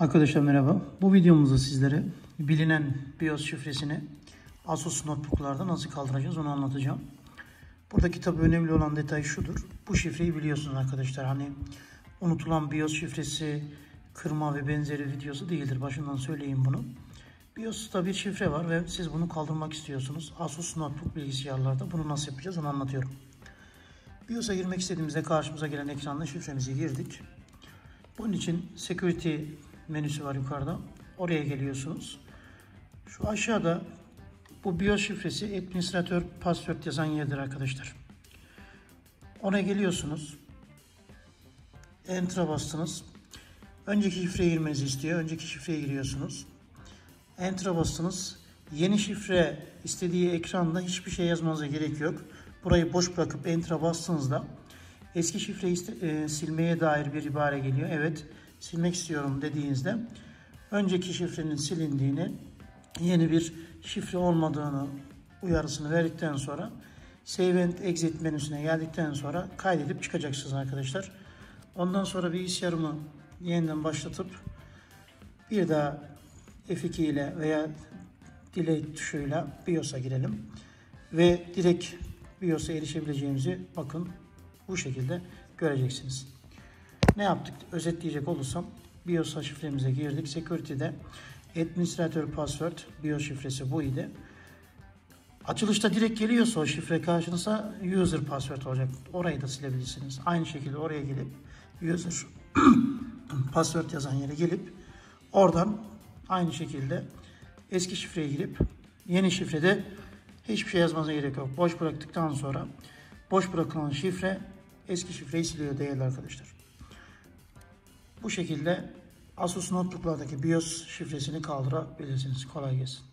Arkadaşlar merhaba. Bu videomuzda sizlere bilinen BIOS şifresini Asus notebook'larda nasıl kaldıracağız onu anlatacağım. Buradaki tabi önemli olan detay şudur. Bu şifreyi biliyorsunuz arkadaşlar. Hani unutulan BIOS şifresi, kırma ve benzeri videosu değildir. Başından söyleyeyim bunu. BIOS'ta bir şifre var ve siz bunu kaldırmak istiyorsunuz. Asus notebook bilgisayarlarda bunu nasıl yapacağız onu anlatıyorum. BIOS'a girmek istediğimizde karşımıza gelen ekranda şifremizi girdik. Bunun için security menüsü var yukarıda. Oraya geliyorsunuz. Şu aşağıda bu BIOS şifresi administratör password yazan yerdir arkadaşlar. Ona geliyorsunuz. Enter'a bastınız. Önceki şifreyi girmenizi istiyor. Önceki şifreye giriyorsunuz. Enter'a bastınız. Yeni şifre istediği ekranda hiçbir şey yazmanıza gerek yok. Burayı boş bırakıp Enter'a bastığınızda eski şifreyi silmeye dair bir ibare geliyor. Evet, silmek istiyorum dediğinizde önceki şifrenin silindiğini, yeni bir şifre olmadığını uyarısını verdikten sonra Save and Exit menüsüne geldikten sonra kaydedip çıkacaksınız arkadaşlar. Ondan sonra bilgisayarımı yeniden başlatıp bir daha F2 ile veya Delete tuşuyla BIOS'a girelim. Ve direkt BIOS'a erişebileceğimizi bakın bu şekilde göreceksiniz. Ne yaptık? Özetleyecek olursam BIOS şifremize girdik. Security'de administratör password BIOS şifresi bu idi. Açılışta direkt geliyorsa o şifre karşınıza user password olacak. Orayı da silebilirsiniz. Aynı şekilde oraya gelip user password yazan yere gelip oradan aynı şekilde eski şifreye girip yeni şifrede hiçbir şey yazmanıza gerek yok. Boş bıraktıktan sonra boş bırakılan şifre eski şifreyi siliyor değerli arkadaşlar. Bu şekilde Asus notebook'lardaki BIOS şifresini kaldırabilirsiniz. Kolay gelsin.